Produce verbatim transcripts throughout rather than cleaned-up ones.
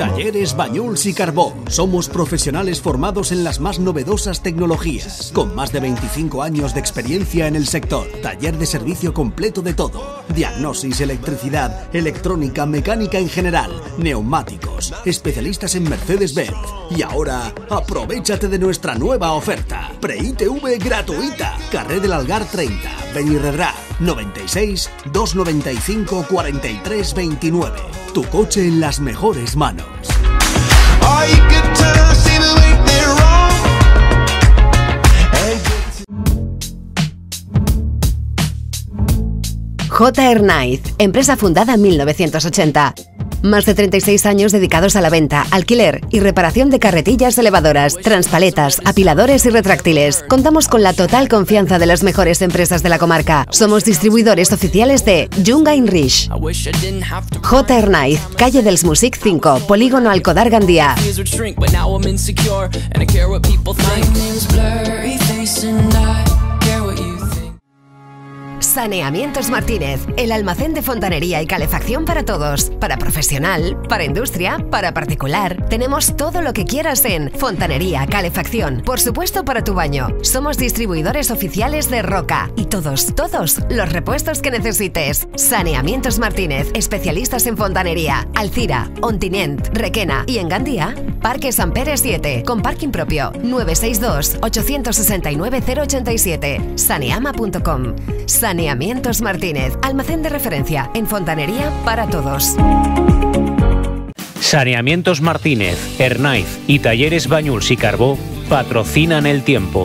Talleres Banyuls y Carbó. Somos profesionales formados en las más novedosas tecnologías, con más de veinticinco años de experiencia en el sector. Taller de servicio completo de todo. Diagnosis, electricidad, electrónica, mecánica en general, neumáticos, especialistas en Mercedes-Benz. Y ahora, aprovéchate de nuestra nueva oferta. Pre-I T V gratuita. Carrer del Algar treinta, Benirredrà, noventa y seis, doscientos noventa y cinco, cuarenta y tres veintinueve. Tu coche en las mejores manos. J. Hernáiz, empresa fundada en mil novecientos ochenta. Más de treinta y seis años dedicados a la venta, alquiler y reparación de carretillas elevadoras, transpaletas, apiladores y retráctiles. Contamos con la total confianza de las mejores empresas de la comarca. Somos distribuidores oficiales de Junga Inrich. J. Hernáiz, calle dels Music cinco, Polígono Alcodar Gandía. Saneamientos Martínez, el almacén de fontanería y calefacción para todos, para profesional, para industria, para particular. Tenemos todo lo que quieras en fontanería, calefacción, por supuesto para tu baño. Somos distribuidores oficiales de Roca y todos, todos los repuestos que necesites. Saneamientos Martínez, especialistas en fontanería, Alcira, Ontinent, Requena y en Gandía, Parque San Pere siete, con parking propio, nueve seis dos, ocho seis nueve, cero ocho siete, saneama punto com. Saneamientos Martínez, almacén de referencia en fontanería para todos. Saneamientos Martínez, Hernáiz y Talleres Banyuls y Carbó patrocinan el tiempo.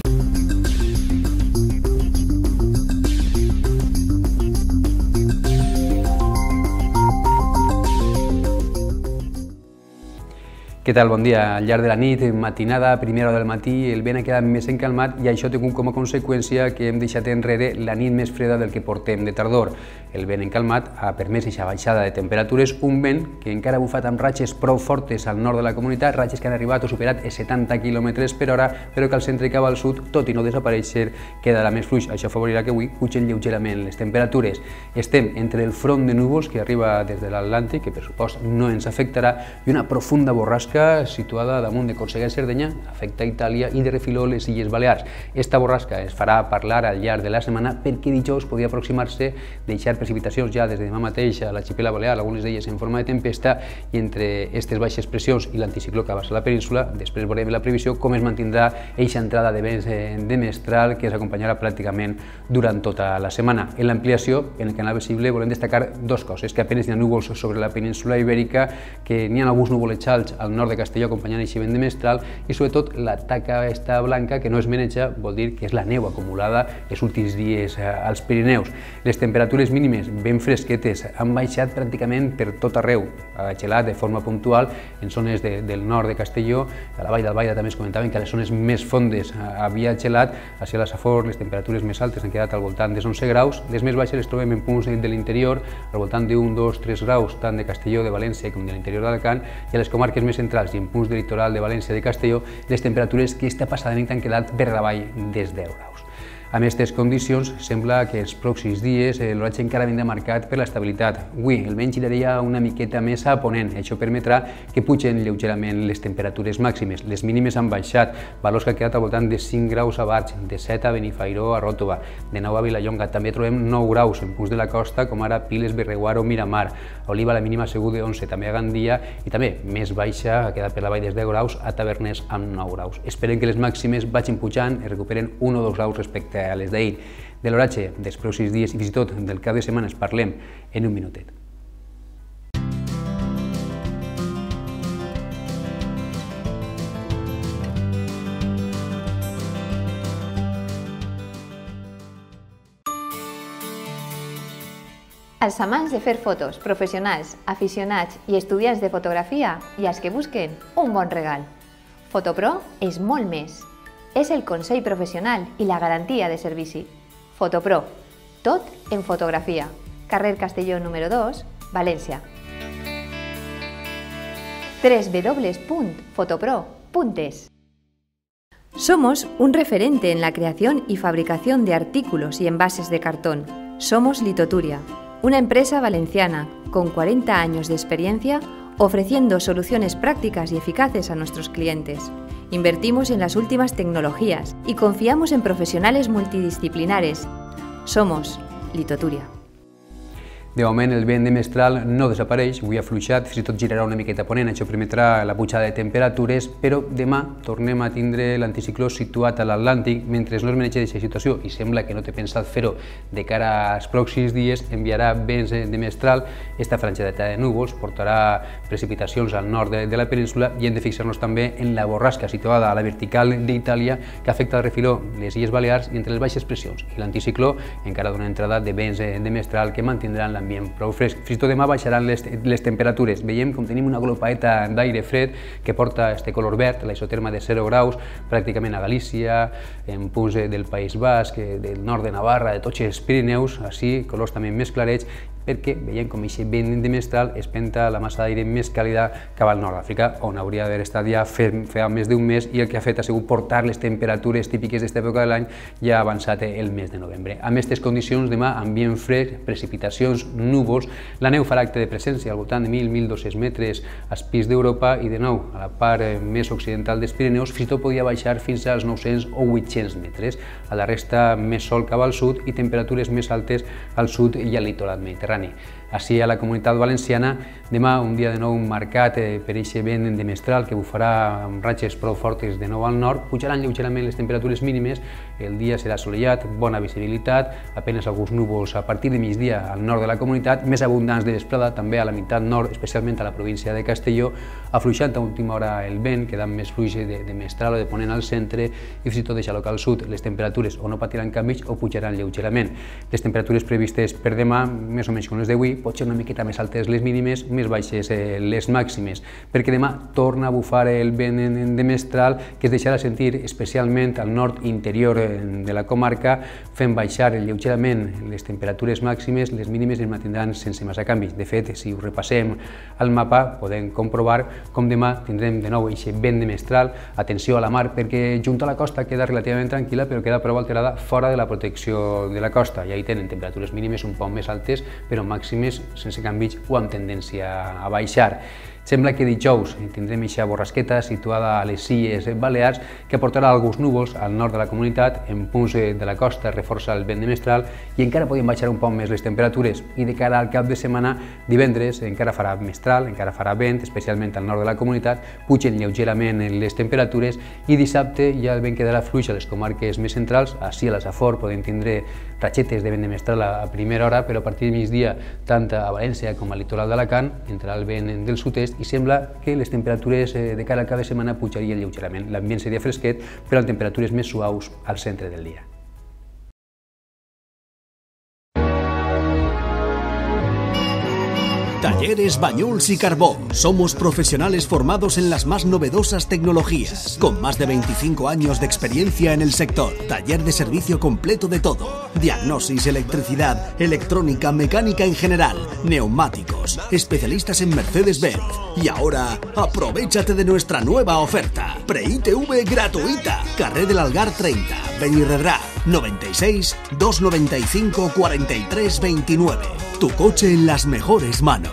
Què tal? Bon dia. Al llarg de la nit, matinada, primera hora del matí, el vent ha quedat més encalmat i això té com a conseqüència que hem deixat enrere la nit més freda del que portem de tardor. El vent encalmat ha permès aquesta baixada de temperatures, un vent que encara ha bufat amb ratxes prou fortes al nord de la comunitat, ratxes que han arribat o superat els setanta quilòmetres per hora, però que al centre i cap al sud, tot i no desaparèixer, quedarà més fluix. Això afavorirà que avui pugen lleugerament les temperatures. Estem entre el front de núvols que arriba des de l'Atlàntic, que per supost no ens afectarà, i una profunda borrasca situada damunt de Còrsega i Cerdeña, afecta Itàlia i de refiló les Illes Balears. Esta borrasca es farà parlar al llarg de la setmana perquè dijous podria aproximar-se, deixar precipitacions ja des de demà mateix a l'arxipèlag balear, algunes d'elles en forma de tempesta, i entre aquestes baixes pressions i l'anticicló que abaixa la península, després veurem la previsió com es mantindrà aquesta entrada de vents de mestral que ens acompanyarà pràcticament durant tota la setmana. En l'ampliació, en el canal visible, volem destacar dues coses, que apenas hi ha núvols sobre la península ibèrica, que n'hi ha alguns nuvolets alts al nord de Castelló acompanyant aquest vent de mestral i sobretot la taca esta blanca que no es maneja, vol dir que és la neu acumulada els últims dies als Pirineus. Les temperatures mínimes ben fresquetes han baixat pràcticament per tot arreu, ha gelat de forma puntual en zones de, del nord de Castelló, a la vall d'Albaida també es comentaven que a les zones més fondes havia gelat, així a la Safor les temperatures més altes han quedat al voltant dels onze graus, les més baixes les trobem en punts de l'interior, al voltant d'un, dos, tres graus, tant de Castelló, de València com de l'interior d'Alacant, i a les comarques més centrals i en punts de litoral de València i de Castelló, les temperatures que esta passada nit han quedat per davall dels deu graus. Amb aquestes condicions, sembla que els pròxims dies l'oratge encara vindrà marcat per l'estabilitat. Avui el vent giraria una miqueta més a ponent, això permetrà que pugen lleugerament les temperatures màximes. Les mínimes han baixat, valors que han quedat al voltant de cinc graus a Barx, de set a Benifairó, a Ròtova, de nou a Vilallonga. També trobem nou graus en punts de la costa, com ara Piles, Berreguar o Miramar. A Oliva la mínima ha sigut de onze, també a Gandia, i també més baixa, ha quedat per la vall dels deu graus, a Taverners amb nou graus. Esperem que les màximes vagin pujant i recuperen un o dos graus respecte a les d'ahir. De l'oratge dels pròxims dies i fins i tot del cap de setmana parlem en un minutet. Als amants de fer fotos, professionals, aficionats i estudiants de fotografia i als que busquen un bon regal. Fotopro és molt més. És el consell professional i la garantia de servici. Fotopro, tot en fotografia. Carrer Castelló número dos, València. doble u doble u doble u punt fotopro punt es. Somos un referente en la creación y fabricación de artículos y envases de cartón. Somos Litoturia, una empresa valenciana con cuarenta años de experiencia ofreciendo soluciones prácticas y eficaces a nuestros clientes. Invertimos en las últimas tecnologías y confiamos en profesionales multidisciplinares. Somos Litoturia. De moment el vent de mestral no desapareix, avui ha fluixat, fins i tot girarà una miqueta a ponent, això permetrà la pujada de temperatures, però demà tornem a tindre l'anticicló situat a l'Atlàntic, mentre no es maneja aquesta situació i sembla que no té pensat fer-ho de cara als pròxims dies, enviarà vents de mestral, esta franjadeta de núvols portarà precipitacions al nord de, de la península i hem de fixar-nos també en la borrasca situada a la vertical d'Itàlia que afecta al refiló les Illes Balears i entre les baixes pressions i l'anticicló encara dona entrada de vents de mestral que mantindran la ambient prou fresc. Fins i tot demà baixaran les, les temperatures. Veiem com tenim una glopaeta d'aire fred que porta este color verd, la isoterma de zero graus, pràcticament a Galícia, en punts del País Basc, del nord de Navarra, de tots els Pirineus, així, colors també més clarets, perquè veiem com aquest vent de mestral espenta la massa d'aire més càlida cap al nord d'Àfrica, on hauria d'haver estat ja fa més d'un mes i el que ha fet ha sigut portar les temperatures típiques d'aquesta època de l'any ja ha avançat el mes de novembre. Amb aquestes condicions, demà ambient fresc, precipitacions, núvols, la neu farà acte de presència al voltant de mil a mil dos-cents metres als pics d'Europa i de nou a la part més occidental dels Pirineus fins i tot podia baixar fins als nou-cents o vuit-cents metres. A la resta més sol cap al sud i temperatures més altes al sud i al litoral mediterrani. Així a la Comunitat Valenciana, demà un dia de nou marcat per aquest vent de mestral que bufarà amb ratxes prou fortes de nou al nord, pujaran lleugerament les temperatures mínimes, el dia serà assolellat, bona visibilitat, apenas alguns núvols a partir de migdia al nord de la comunitat, més abundants de vesprada també a la meitat nord, especialment a la província de Castelló, afluixant a última hora el vent, quedant més fluix de, de mestral o de ponent al centre i fins i tot deixar local sud, les temperatures o no patiran canvis o pujaran lleugerament. Les temperatures previstes per demà, més o menys com les d'avui, pot ser una miqueta més altes les mínimes, més baixes eh, les màximes, perquè demà torna a bufar el vent de mestral que es deixarà sentir especialment al nord interior de la comarca, fent baixar lleugerament les temperatures màximes, les mínimes es mantindran sense massa canvis. De fet, si ho repassem al mapa, podem comprovar com demà tindrem de nou aquest vent de mestral. Atenció a la mar, perquè junt a la costa queda relativament tranquil·la, però queda prou alterada fora de la protecció de la costa, i ahí tenen temperatures mínimes un poc més altes, però màximes sense canvis o amb tendència a baixar. Sembla que dijous tindrem aquesta borrasqueta situada a les Illes Balears que portarà alguns núvols al nord de la comunitat, en punts de la costa reforça el vent de mestral i encara podem baixar un poc més les temperatures. I de cara al cap de setmana, divendres encara farà mestral, encara farà vent, especialment al nord de la comunitat, pugen lleugerament les temperatures i dissabte ja el vent quedarà fluix a les comarques més centrals. Així a la Safor podem tindre ratxetes de vent de mestral a primera hora, però a partir de migdia, tant a València com al litoral d'Alacant, entrarà el vent del sud-est i sembla que les temperatures de cara al cap de setmana pujarien lleugerament. L'ambient seria fresquet, però amb temperatures més suaus al centre del dia. Talleres Bañuls y Carbó. Somos profesionales formados en las más novedosas tecnologías, con más de veinticinco años de experiencia en el sector. Taller de servicio completo de todo. Diagnosis, electricidad, electrónica, mecánica en general, neumáticos. Especialistas en Mercedes-Benz. Y ahora, aprovéchate de nuestra nueva oferta. Pre-I T V gratuita. Carrer del Algar treinta, Benirredrà, noventa y seis, doscientos noventa y cinco, cuarenta y tres veintinueve. Tu coche en las mejores manos.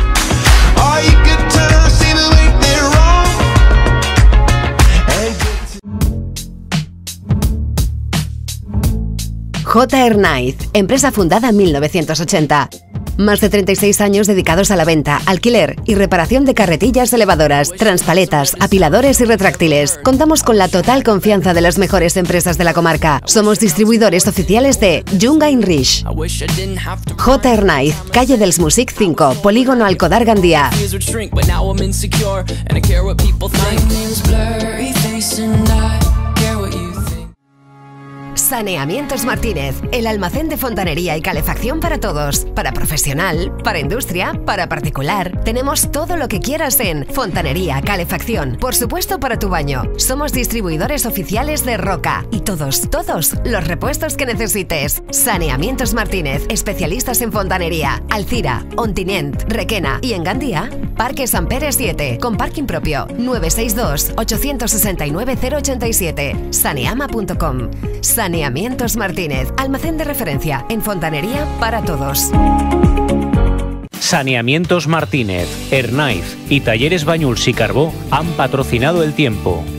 J. Ernaiz, empresa fundada en mil novecientos ochenta. Más de treinta y seis años dedicados a la venta, alquiler y reparación de carretillas elevadoras, transpaletas, apiladores y retráctiles. Contamos con la total confianza de las mejores empresas de la comarca. Somos distribuidores oficiales de Junga Inrich. J. Ernaiz, calle dels Music cinco, Polígono Alcodar Gandía. Saneamientos Martínez, el almacén de fontanería y calefacción para todos, para profesional, para industria, para particular. Tenemos todo lo que quieras en fontanería, calefacción, por supuesto para tu baño. Somos distribuidores oficiales de Roca y todos, todos los repuestos que necesites. Saneamientos Martínez, especialistas en fontanería, Alcira, Ontinent, Requena y en Gandía, Parque San Pere siete, con parking propio, nueve seis dos, ocho seis nueve, cero ocho siete, saneama punto com. Saneamientos Martínez, almacén de referencia en fontanería para todos. Saneamientos Martínez, Ernaiz y Talleres Bañuls y Carbó han patrocinado el tiempo.